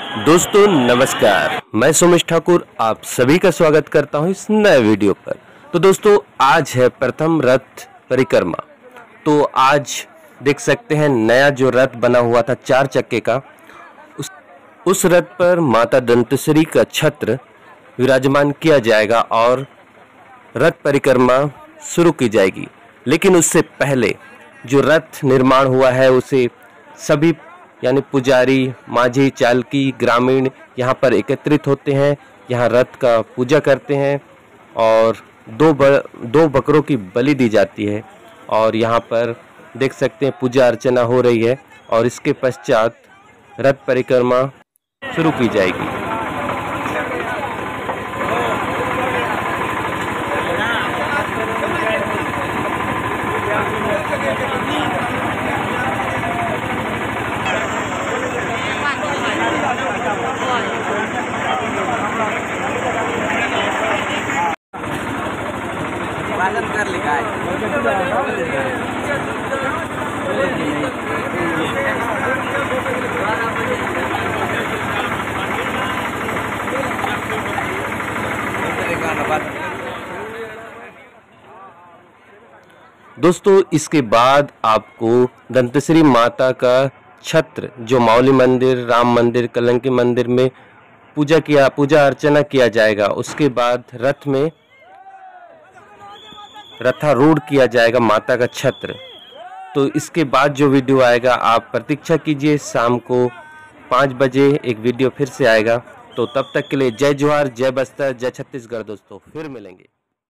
दोस्तों नमस्कार, मैं सुमेश ठाकुर आप सभी का स्वागत करता हूं इस नए वीडियो पर। तो दोस्तों आज है प्रथम रथ परिक्रमा। तो आज देख सकते हैं नया जो रथ बना हुआ था 4 चक्के का, उस रथ पर माता दंतेश्वरी का छत्र विराजमान किया जाएगा और रथ परिक्रमा शुरू की जाएगी। लेकिन उससे पहले जो रथ निर्माण हुआ है उसे सभी यानी पुजारी, माझी, चालकी, ग्रामीण यहाँ पर एकत्रित होते हैं, यहाँ रथ का पूजा करते हैं और दो बकरों की बलि दी जाती है। और यहाँ पर देख सकते हैं पूजा अर्चना हो रही है और इसके पश्चात रथ परिक्रमा शुरू की जाएगी। कर लिखा है। दोस्तों इसके बाद आपको दंतेश्वरी माता का छत्र जो मावली मंदिर, राम मंदिर, कलंकी मंदिर में पूजा अर्चना किया जाएगा। उसके बाद रथ में रथारूढ़ किया जाएगा माता का छत्र। तो इसके बाद जो वीडियो आएगा आप प्रतीक्षा कीजिए, शाम को 5 बजे एक वीडियो फिर से आएगा। तो तब तक के लिए जय जोहार, जय बस्तर, जय छत्तीसगढ़ दोस्तों, फिर मिलेंगे।